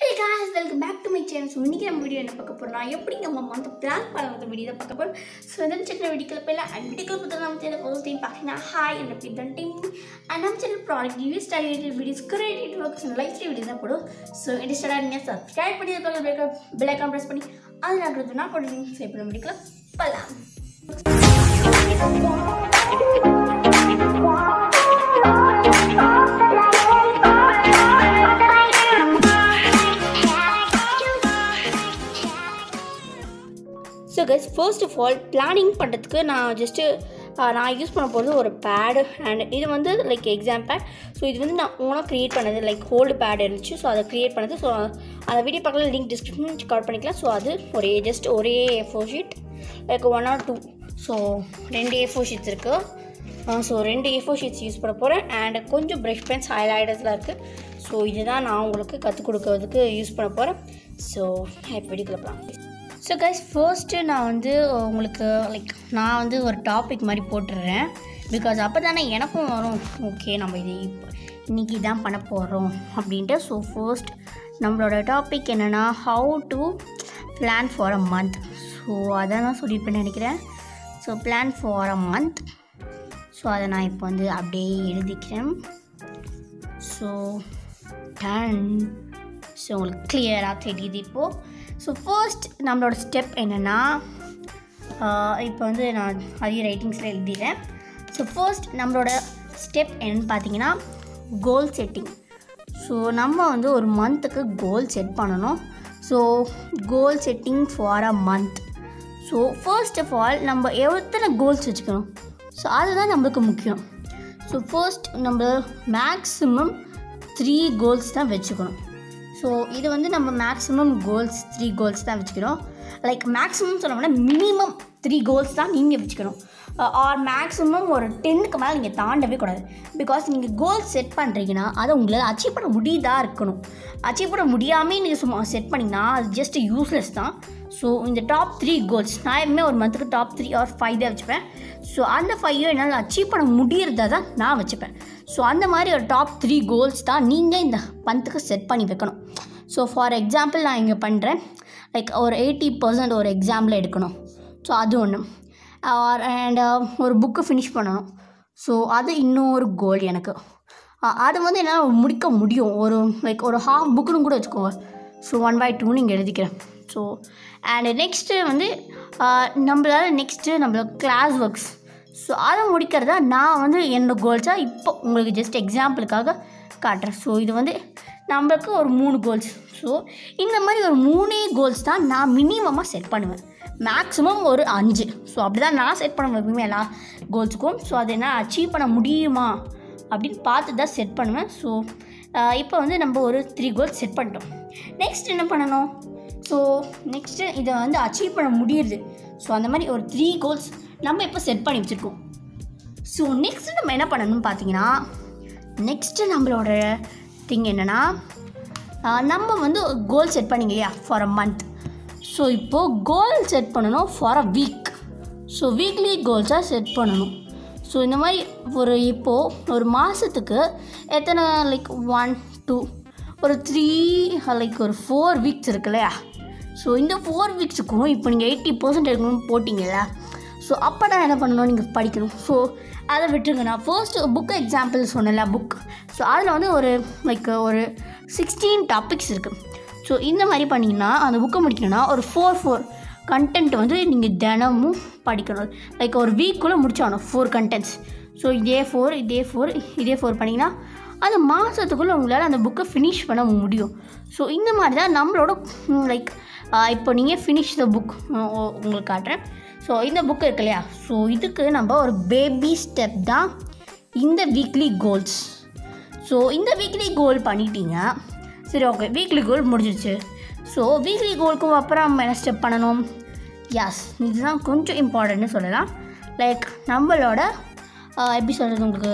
Hey guys, welcome back to my channel. So இன்னைக்கு நம்ம video என்ன பார்க்க போறோம்னா எப்படி நம்ம மந்த் பிளான் பண்ணறது வீடியோ பார்க்க போறோம். சோ இந்த சேனல் வீடியோக்குள்ள போய்ல அண்ட் வீடியோக்குள்ள பார்த்தா நம்ம சேனல் ஃபர்ஸ்ட் டைம் பாத்தீங்கன்னா ஹாய் and presenting and நம்ம channel product reviews related videos creative works and live stream videos தான் போடுவோம். சோ இந்த சேனலை நீங்க subscribe பண்ணி பக்கத்துல bell icon press பண்ணி அதுல இருக்கிறது நான் போடுறேன். சோ இப்போ நம்ம வீடியோக்குள்ள போலாம். So guys, first of all planning பண்ணுறதுக்கு நான் யூஸ் பண்ண போகிறது ஒரு பேடு அண்ட் இது வந்து லைக் எக்ஸாம் பேட். ஸோ இது வந்து நான் ஓனாக க்ரியேட் பண்ணது லைக் ஹோல்டு பேட் இருந்துச்சு. ஸோ அதை க்ரியேட் பண்ணது. ஸோ அந்த வீடியோ பக்கத்தில் லிங்க் டிஸ்கிரிப்ஷன் செக் பண்ணிக்கலாம். ஸோ அது ஒரே A4 sheet like 1 or 2. So 2 A4 sheets இருக்குது. ஸோ 2 A4 ஷீட்ஸ் யூஸ் பண்ண போகிறேன் அண்ட் கொஞ்சம் ப்ரஷ் பென்ஸ் ஹைலைட்டர்ஸ்லாம் இருக்குது. ஸோ இதுதான் நான் உங்களுக்கு கற்றுக் கொடுக்கறதுக்கு யூஸ் பண்ண போகிறேன். ஸோ வீடியோக்குள்ள போகலாம். ஸோ கைஸ் ஃபர்ஸ்ட்டு நான் வந்து உங்களுக்கு நான் வந்து ஒரு டாபிக் மாதிரி போட்டுடுறேன். பிகாஸ் அப்போ தானே எனக்கும் வரும் ஓகே நம்ம இது இன்றைக்கி தான் பண்ண போகிறோம் அப்படின்ட்டு. ஸோ ஃபர்ஸ்ட் நம்மளோட டாபிக் என்னென்னா how to plan for a month. So அதை நான் சொல்லியிருப்பேன்னு நினைக்கிறேன். So plan for a month. So அதை நான் இப்போ வந்து அப்படியே எழுதிக்கிறேன். So ton. ஸோ உங்களுக்கு கிளியராக தெரியுது இப்போது. ஸோ ஃபர்ஸ்ட் நம்மளோட ஸ்டெப் என்னென்னா இப்போ வந்து நான் அதே ரைட்டிங்ஸில் எழுதிடுறேன். ஸோ ஃபர்ஸ்ட் நம்மளோட ஸ்டெப் என்னென்னு பார்த்தீங்கன்னா கோல் செட்டிங். ஸோ நம்ம வந்து ஒரு மந்த்துக்கு கோல் செட் பண்ணணும். So goal setting for a month. So first of all நம்ம எத்தனை கோல்ஸ் வச்சுக்கணும். ஸோ அதுதான் நம்மளுக்கு முக்கியம். ஸோ ஃபர்ஸ்ட் நம்ம மேக்ஸிமம் 3 கோல்ஸ் தான் வச்சுக்கணும். ஸோ இது வந்து நம்ம மேக்ஸிமம் 3 கோல்ஸ் தான் வச்சுக்கணும். லைக் மேக்ஸிமம் சொன்னோம்னா மினிமம் 3 கோல்ஸ் தான் நீங்கள் வச்சுக்கணும். ஆர் மேக்ஸிமம் ஒரு 10க்கு மேலே நீங்கள் தாண்டவே கூடாது. பிகாஸ் நீங்கள் கோல்ஸ் செட் பண்ணுறீங்கன்னா அதை உங்களால் அச்சீவ் பண்ண முடியுதா இருக்கணும். அச்சீவ் பண்ண முடியாமல் நீங்கள் சும்மா செட் பண்ணிங்கன்னா அது ஜஸ்ட் யூஸ்லெஸ் தான். ஸோ இந்த டாப் 3 கோல்ஸ் நான் எப்பவுமே ஒரு மந்த்துக்கு டாப் 3 or 5 தான் வச்சுப்பேன். ஸோ அந்த 5 என்னால் அச்சீவ் பண்ண முடியறதா தான் நான் வச்சுப்பேன். ஸோ அந்த மாதிரி ஒரு டாப் 3 கோல்ஸ் தான் நீங்கள் இந்த மந்த்துக்கு செட் பண்ணி வைக்கணும். ஸோ ஃபார் எக்ஸாம்பிள் நான் இங்கே பண்ணுறேன் லைக் ஒரு 80% ஒரு எக்ஸாம்பிள் எடுக்கணும். ஸோ அது ஒன்று. அண்ட் ஒரு புக்கு ஃபினிஷ் பண்ணணும். ஸோ அது இன்னொரு கோல் எனக்கு. அது வந்து என்னால் முடிக்க முடியும். ஒரு ஹாஃப் புக்குன்னு கூட வச்சுக்கோங்க. ஸோ 1/2 நீங்கள் எழுதிக்கிறேன். ஸோ அண்ட் நெக்ஸ்ட்டு வந்து நம்மளோட கிளாஸ் ஒர்க்ஸ். ஸோ அதை முடிக்கிறதா நான் வந்து என்னோடய கோல்ஸாக இப்போ உங்களுக்கு ஜஸ்ட் எக்ஸாம்பிளுக்காக காட்டுறேன். ஸோ இது வந்து நம்மளுக்கு ஒரு 3 கோல்ஸ். ஸோ இந்த மாதிரி ஒரு 3 கோல்ஸ் தான் நான் மினிமமாக செட் பண்ணுவேன். மேக்ஸிமம் ஒரு 5. ஸோ அப்படி தான் நான் செட் பண்ண எப்பவுமே எல்லா கோல்ஸுக்கும். ஸோ அதை என்ன அச்சீவ் பண்ண முடியுமா அப்படின்னு பார்த்து தான் செட் பண்ணுவேன். ஸோ இப்போ வந்து நம்ம ஒரு 3 கோல்ஸ் செட் பண்ணிட்டோம். நெக்ஸ்ட் என்ன பண்ணணும். ஸோ நெக்ஸ்ட்டு இதை வந்து அச்சீவ் பண்ண முடியுது. ஸோ அந்த மாதிரி ஒரு 3 கோல்ஸ் நம்ம இப்போ செட் பண்ணி வச்சுருக்கோம். ஸோ நெக்ஸ்ட்டு நம்ம என்ன பண்ணணும்னு பார்த்தீங்கன்னா நெக்ஸ்ட்டு நம்மளோட திங் என்னென்னா நம்ம வந்து கோல் செட் பண்ணிங்க இல்லையா ஃபார் அ மந்த். ஸோ இப்போது கோல் செட் பண்ணணும் for a week. So weekly கோல்ஸாக செட் பண்ணணும். ஸோ இந்த மாதிரி இப்போது ஒரு மாதத்துக்கு எத்தனை லைக் 1 2 ஒரு 3 லைக் ஒரு 4 வீக்ஸ் இருக்கு இல்லையா. ஸோ இந்த 4 வீக்ஸுக்கும் இப்போ நீங்கள் 80% எடுக்கணும்னு போட்டிங்கல்ல. ஸோ அப்போ தான் என்ன பண்ணணும் நீங்கள் படிக்கணும். ஸோ அதை விட்டுருங்க. நான் ஃபர்ஸ்ட்டு புக்கு எக்ஸாம்பிள் சொன்னேன்ல புக். ஸோ அதில் வந்து ஒரு 16 டாபிக்ஸ் இருக்குது. ஸோ இந்த மாதிரி பண்ணிங்கன்னா அந்த புக்கை முடிக்கணும்னா ஒரு 4 கண்டென்ட் வந்து நீங்கள் தினமும் படிக்கணும். லைக் ஒரு வீக்குள்ளே முடிச்சாகணும் 4 கண்டென்ட்ஸ். ஸோ இதே 4 பண்ணிங்கன்னா அந்த மாதத்துக்குள்ளே உங்களால் அந்த புக்கை ஃபினிஷ் பண்ண முடியும். ஸோ இந்த மாதிரி தான் நம்மளோட லைக் இப்போ நீங்கள் ஃபினிஷ் த புக் உங்களுக்கு காட்டுறேன். ஸோ இந்த புக்கு இருக்கு இல்லையா. ஸோ இதுக்கு நம்ம ஒரு பேபி ஸ்டெப் தான் இந்த வீக்லி கோல்ஸ். ஸோ இந்த வீக்லி கோல் பண்ணிட்டீங்க. சரி ஓகே வீக்லி கோல் முடிஞ்சிடுச்சு. ஸோ வீக்லி கோலுக்கும் அப்புறம் நம்ம என்ன ஸ்டெப் பண்ணணும். எஸ் இதுதான் கொஞ்சம் இம்பார்ட்டன்ட்னு சொல்லலாம். லைக் நம்மளோட எப்படி சொல்கிறது உங்களுக்கு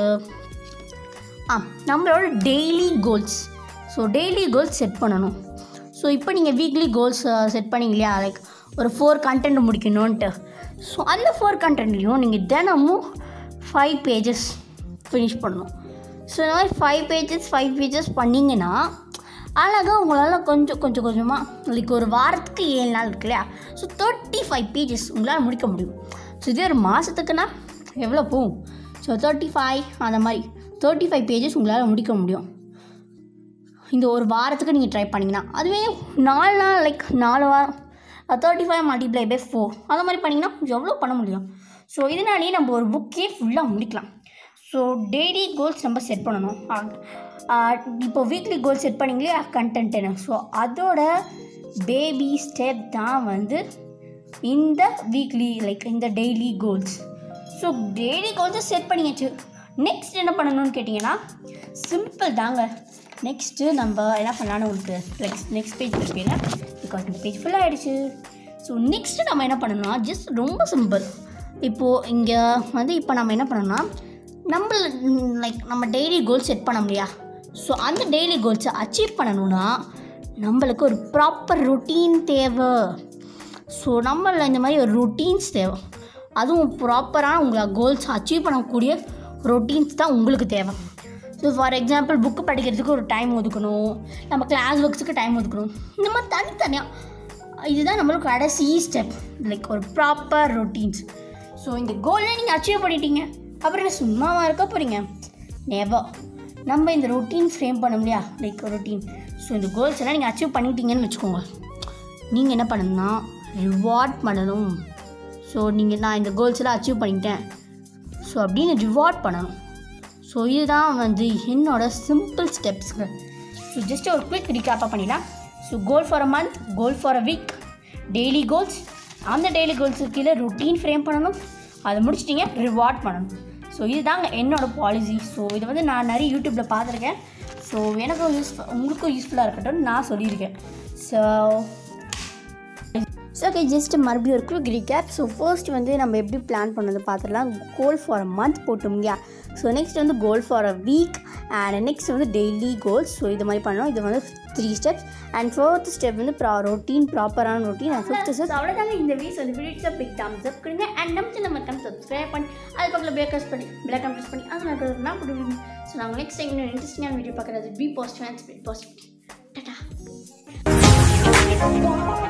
நம்மளோட daily goals. So daily goals set பண்ணணும். ஸோ இப்போ நீங்கள் வீக்லி கோல்ஸ் செட் பண்ணிங்க இல்லையா லைக் ஒரு 4 கண்டென்ட் முடிக்கணுன்ட்டு. ஸோ அந்த 4 கண்டென்ட்லையும் நீங்கள் தினமும் 5 பேஜஸ் ஃபினிஷ் பண்ணணும். ஸோ இந்த மாதிரி 5 பேஜஸ் பண்ணிங்கன்னா அழகாக உங்களால் கொஞ்சம் கொஞ்சமாக லைக் ஒரு வாரத்துக்கு 7 நாள் இருக்கு இல்லையா, ஸோ 35 பேஜஸ் உங்களால் முடிக்க முடியும். ஸோ இதே ஒரு மாதத்துக்குன்னா எவ்வளோ போகும்? ஸோ 35 அந்த மாதிரி 35 பேஜஸ் உங்களால் முடிக்க முடியும். இந்த ஒரு வாரத்துக்கு நீங்கள் ட்ரை பண்ணிங்கன்னா, அதுவே 4 நாள் லைக் 4 வாரம் 35 மல்டிப்ளை பை 4 அந்த மாதிரி பண்ணிங்கன்னா எவ்வளோ பண்ண முடியும். ஸோ இதனாலேயே நம்ம ஒரு புக்கே ஃபுல்லாக முடிக்கலாம். ஸோ டெய்லி கோல்ஸ் நம்ம செட் பண்ணணும். இப்போ வீக்லி கோல் செட் பண்ணிங்களே கண்டென்ட்டுன்னு, ஸோ அதோட பேபி ஸ்டெப் தான் வந்து இந்த வீக்லி லைக் இந்த டெய்லி கோல்ஸ். ஸோ டெய்லி கோல்ஸை செட் பண்ணியாச்சு. நெக்ஸ்ட் என்ன பண்ணணும்னு கேட்டிங்கன்னா சிம்பிள் தாங்க. நெக்ஸ்ட்டு நம்ம என்ன பண்ணலான்னு உங்களுக்கு நெக்ஸ்ட் பேஜ் இருப்பீங்க, பிகாஸ் இந்த பேஜ் ஃபுல்லாக ஆகிடுச்சு. ஸோ நெக்ஸ்ட்டு நம்ம என்ன பண்ணணும்னா ஜஸ்ட் ரொம்ப சிம்பிள். இப்போது இங்கே வந்து இப்போ நம்ம என்ன பண்ணணும்னா நம்ம டெய்லி கோல் செட் பண்ண முடியா. ஸோ அந்த டெய்லி கோல்ஸை அச்சீவ் பண்ணணுன்னா நம்மளுக்கு ஒரு ப்ராப்பர் ரொட்டீன் தேவை. ஸோ நம்மள இந்த மாதிரி ஒரு ரொட்டீன்ஸ் தேவை. அதுவும் ப்ராப்பரான உங்களை கோல்ஸ் அச்சீவ் பண்ணக்கூடிய ரொட்டீன்ஸ் தான் உங்களுக்கு தேவை. ஸோ ஃபார் எக்ஸாம்பிள் புக்கு படிக்கிறதுக்கு ஒரு டைம் ஒதுக்கணும், நம்ம கிளாஸ் ஒர்க்ஸுக்கு டைம் ஒதுக்கணும், இந்த மாதிரி தனித்தனியாக. இதுதான் நம்மளுக்கு கடைசி ஸ்டெப், லைக் ஒரு ப்ராப்பர் ரொட்டீன்ஸ். ஸோ இந்த கோலை நீங்கள் அச்சீவ் பண்ணிட்டீங்க, அப்புறம் என்ன சும்மாவாக இருக்க போகிறீங்க? நெவர். நம்ம இந்த ரொட்டீன் ஃப்ரேம் பண்ண முடியா, லைக் ரொட்டீன். ஸோ இந்த கோல்ஸ் எல்லாம் நீங்கள் அச்சீவ் பண்ணிட்டீங்கன்னு வச்சுக்கோங்க, நீங்கள் என்ன பண்ணணும்னா ரிவார்ட் பண்ணணும். ஸோ நான் இந்த கோல்ஸ் எல்லாம் அச்சீவ் பண்ணிட்டேன் ஸோ அப்படின்னு ரிவார்ட் பண்ணணும். ஸோ இதுதான் வந்து என்னோடய சிம்பிள் ஸ்டெப்ஸுங்க. ஸோ ஜஸ்ட் ஒரு குவிக் ரீகேப்பாக பண்ணிடலாம். So goal for a month, goal for a week, daily goals. அந்த டெய்லி கோல்ஸுக்கு கீழே ரொட்டீன் ஃப்ரேம் பண்ணணும், அதை முடிச்சிட்டிங்க ரிவார்ட் பண்ணணும். ஸோ இதுதாங்க என்னோடய பாலிசி. ஸோ இதை வந்து நான் நிறைய யூடியூப்பில் பார்த்துருக்கேன். ஸோ எனக்கும் உங்களுக்கும் யூஸ்ஃபுல்லாக இருக்கட்டும்னு நான் சொல்லியிருக்கேன். ஸோ ஓகே, ஜஸ்ட் மறுபடியும் ஒரு குவிக் ரீகேப். ஸோ ஃபர்ஸ்ட் வந்து நம்ம எப்படி பிளான் பண்ணது பார்த்துடலாம். கோல் ஃபார் அ மந்த் போட்டோம் இல்லையா. ஸோ நெக்ஸ்ட் வந்து goal for a week and next வந்து டெய்லி கோல்ஸ். ஸோ இது மாதிரி பண்ணோம். இது வந்து 3 ஸ்டெப்ஸ் அண்ட் 4th ஸ்டெப் வந்து ரொட்டீன், ப்ராப்பரான ரொட்டீன். அண்ட் 5th ஸ்டெப் அவ்வளோதாங்க. இந்த வீடியோஸை பிக் தம்ஸ் அப் கொடுங்க அண்ட் நம்ம மறக்காம சப்ஸ்கிரைப் பண்ணி அது பக்கத்தில் பெல் ப்ரெஸ் பண்ணி அது நான் கொடுங்க. ஸோ நாங்கள் நெக்ஸ்ட் டைம் இன்னும் இன்ட்ரெஸ்டிங்கான வீடியோ பார்க்குறது. Be positive and spirit positive. Tata.